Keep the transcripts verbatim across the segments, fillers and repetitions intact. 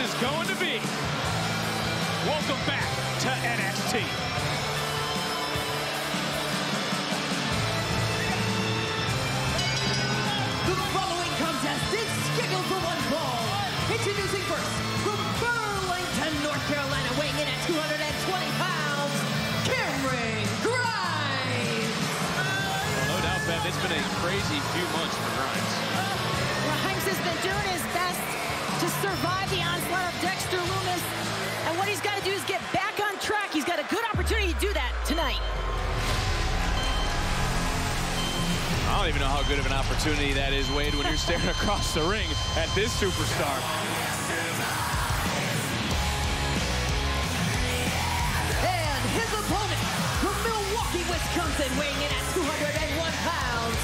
is going to be. Welcome back to N X T. The following contest is scheduled for one fall. Introducing first, from Burlington, North Carolina, weighing in at two hundred twenty pounds, Cameron Grimes. Well, no doubt, Ben, it's been a crazy few months for Grimes. Grimes has been doing his best to survive the onslaught of Dexter Lumis. And what he's got to do is get back on track. He's got a good opportunity to do that tonight. I don't even know how good of an opportunity that is, Wade, when you're staring across the ring at this superstar. And his opponent, from Milwaukee, Wisconsin, weighing in at two hundred one pounds,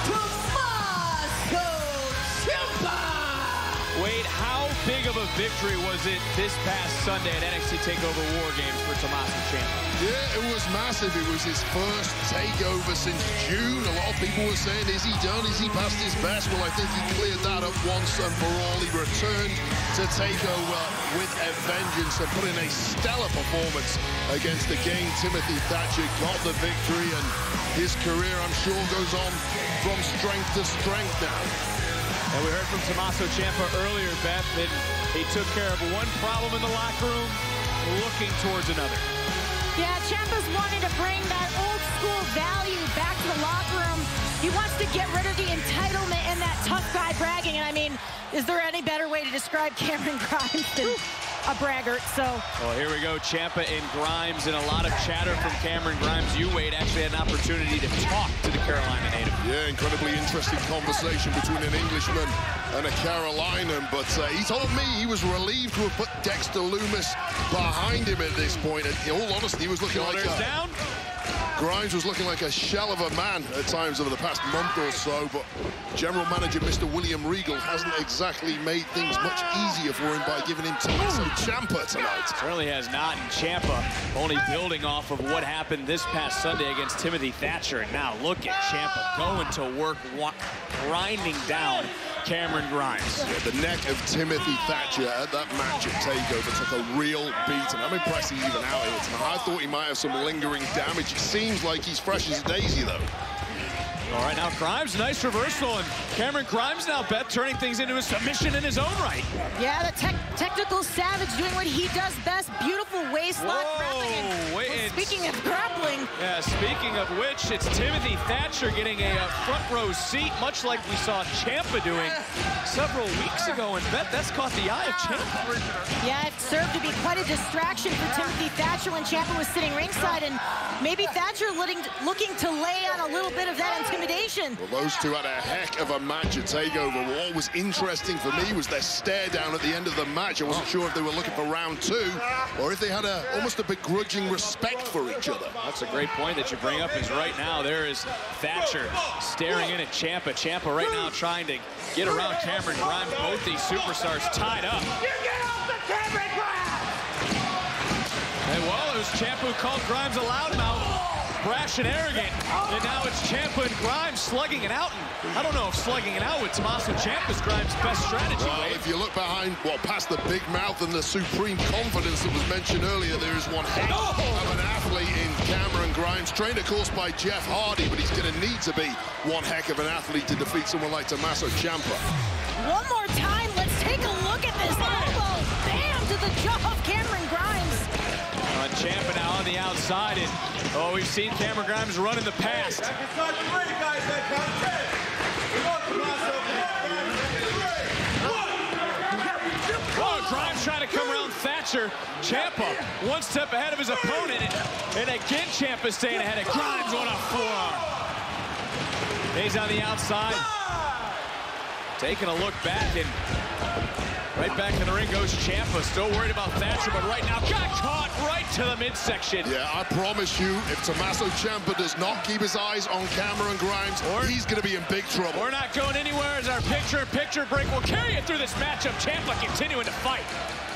Tommaso Ciampa. Wade, how big of a victory was it this past Sunday at N X T TakeOver War Games for Tommaso Ciampa? Yeah, it was massive. It was his first takeover since June. A lot of people were saying, is he done? Is he past his best? Well, I think he cleared that up once and for all. He returned to TakeOver with a vengeance and put in a stellar performance against the game. Timothy Thatcher got the victory, and his career, I'm sure, goes on from strength to strength now. And we heard from Tommaso Ciampa earlier, Beth, that he took care of one problem in the locker room, looking towards another. Yeah, Ciampa's wanting to bring that old school value back to the locker room. He wants to get rid of the entitlement and that tough guy bragging. And I mean, is there any better way to describe Cameron Grimes than a braggart? So. Well, here we go, Ciampa and Grimes, and a lot of chatter from Cameron Grimes. You, Wade, actually had an opportunity to talk to the Carolina native. Yeah, incredibly interesting conversation between an Englishman and a Carolinian, but uh, he told me he was relieved to have put Dexter Lumis behind him at this point. And in all honesty, he was looking Shoulders like a, down. Grimes was looking like a shell of a man at times over the past month or so, but General Manager Mister William Regal hasn't exactly made things much easier for him by giving him Tommaso Ciampa tonight. Certainly has not, and Ciampa only building off of what happened this past Sunday against Timothy Thatcher. And now look at Ciampa going to work, walk, grinding down Cameron Grimes. Yeah, the neck of Timothy Thatcher at that match at TakeOver took a real beating. I'm impressed he's even out here tonight. I thought he might have some lingering damage. It seems like he's fresh as a daisy, though. All right, now Grimes, nice reversal, and Cameron Grimes now, Beth, turning things into a submission in his own right. Yeah, the tech technical savage doing what he does best. Beautiful waist lock grappling. And, wait, well, speaking of grappling. Yeah, speaking of which, it's Timothy Thatcher getting a, a front row seat, much like we saw Ciampa doing several weeks ago. And Beth, that's caught the eye of Ciampa. Yeah, it served to be quite a distraction for Timothy Thatcher when Ciampa was sitting ringside, and maybe Thatcher looking, looking to lay on a little bit of that intimidation. Well, those two had a heck of a match at TakeOver. What was interesting for me was their stare down at the end of the match. I wasn't sure if they were looking for round two or if they had a almost a begrudging respect for each other. That's a great point that you bring up, is right now there is Thatcher staring in at Ciampa. Ciampa right now trying to get around Cameron Grimes. Both these superstars tied up. You get off the Cameron Grimes! And well, it was Ciampa who called Grimes a loudmouth. Brash and arrogant, and now it's Ciampa and Grimes slugging it out. And I don't know if slugging it out with Tommaso Ciampa's Grimes' best strategy. Well, Wade. if you look behind, well, past the big mouth and the supreme confidence that was mentioned earlier, there is one heck Oh. of an athlete in Cameron Grimes, trained, of course, by Jeff Hardy, but he's going to need to be one heck of an athlete to defeat someone like Tommaso Ciampa. One more time, let's take a look at this elbow. Bam, to the jaw of Cameron Grimes. On Ciampa now on the outside, and oh, we've seen Cameron Grimes run in the past. Oh, Grimes trying to come around Thatcher. Ciampa one step ahead of his opponent, and, and again Ciampa staying ahead of Grimes on a forearm. He's on the outside, taking a look back, and right back in the ring goes Ciampa, still worried about Thatcher, but right now got caught right to the midsection. Yeah, I promise you, if Tommaso Ciampa does not keep his eyes on Cameron Grimes, Or, he's going to be in big trouble. We're not going anywhere as our picture-in-picture break will carry you through this matchup. Ciampa continuing to fight.